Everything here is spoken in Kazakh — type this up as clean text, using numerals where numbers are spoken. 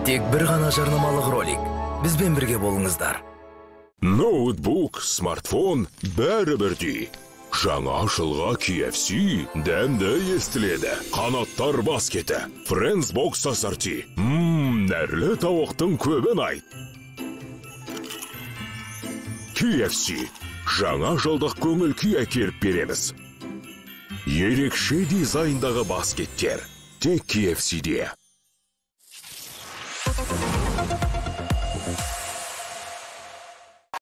Тек бір ғана жарнамалық ролик. Бізбен бірге болыңыздар. Ноутбук, смартфон бәрі бірдей. Жаңа жылға KFC дәмді естіледі. Қанаттар баскеті, Friends Box ассорти. Нәрлі тауықтың көбін айт. KFC жаңа жылдық көңіл күй әкеліп береміз. Ерекше дизайндағы баскеттер тек KFC-де.